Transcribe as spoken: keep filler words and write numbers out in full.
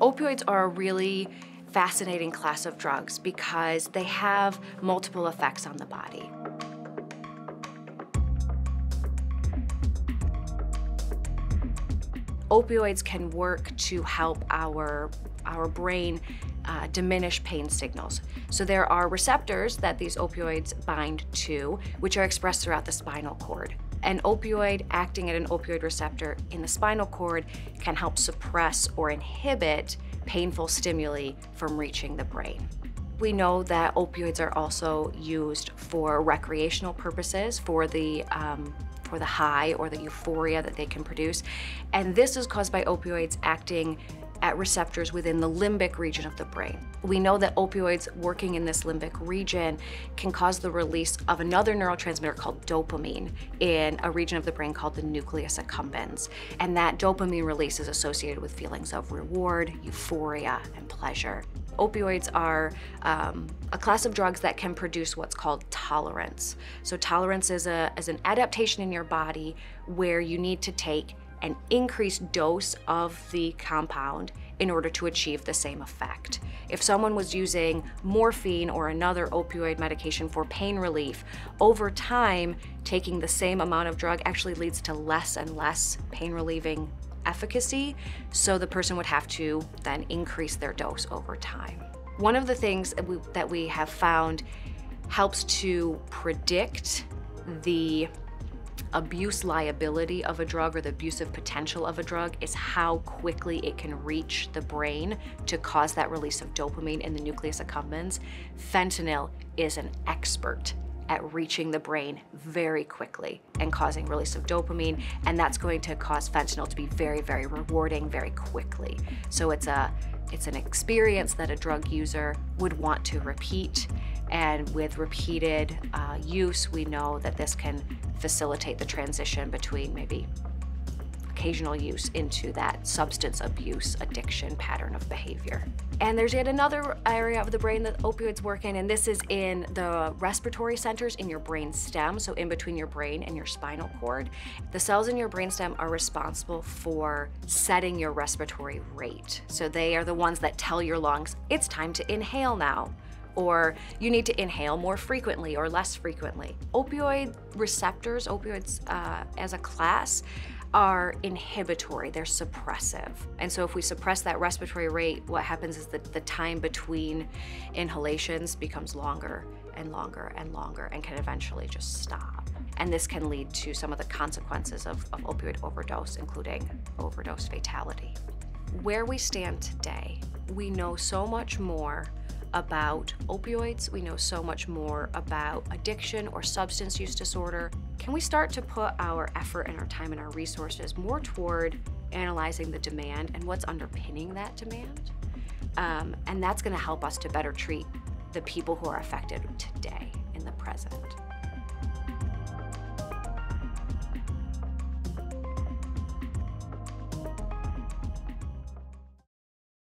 Opioids are a really fascinating class of drugs because they have multiple effects on the body. Opioids can work to help our, our brain uh, diminish pain signals. So there are receptors that these opioids bind to, which are expressed throughout the spinal cord. An opioid acting at an opioid receptor in the spinal cord can help suppress or inhibit painful stimuli from reaching the brain. We know that opioids are also used for recreational purposes, for the um, for the high or the euphoria that they can produce. And this is caused by opioids acting at receptors within the limbic region of the brain. We know that opioids working in this limbic region can cause the release of another neurotransmitter called dopamine in a region of the brain called the nucleus accumbens. And that dopamine release is associated with feelings of reward, euphoria, and pleasure. Opioids are um, a class of drugs that can produce what's called tolerance. So tolerance is, a, is an adaptation in your body where you need to take an increased dose of the compound in order to achieve the same effect. If someone was using morphine or another opioid medication for pain relief, over time, taking the same amount of drug actually leads to less and less pain relieving efficacy, so the person would have to then increase their dose over time. One of the things that we, that we have found helps to predict the abuse liability of a drug or the abusive potential of a drug is how quickly it can reach the brain to cause that release of dopamine in the nucleus accumbens. Fentanyl is an expert at reaching the brain very quickly and causing release of dopamine, and that's going to cause fentanyl to be very, very rewarding very quickly. So it's a it's an experience that a drug user would want to repeat, and with repeated uh, use, we know that this can facilitate the transition between maybe occasional use into that substance abuse addiction pattern of behavior. And there's yet another area of the brain that opioids work in, and this is in the respiratory centers in your brain stem, so in between your brain and your spinal cord. The cells in your brain stem are responsible for setting your respiratory rate. So they are the ones that tell your lungs, it's time to inhale now, or you need to inhale more frequently or less frequently. Opioid receptors, opioids uh, as a class, are inhibitory, they're suppressive. And so if we suppress that respiratory rate, what happens is that the time between inhalations becomes longer and longer and longer and can eventually just stop. And this can lead to some of the consequences of, of opioid overdose, including overdose fatality. Where we stand today, we know so much more about opioids, we know so much more about addiction or substance use disorder. Can we start to put our effort and our time and our resources more toward analyzing the demand and what's underpinning that demand? Um, and that's gonna help us to better treat the people who are affected today in the present.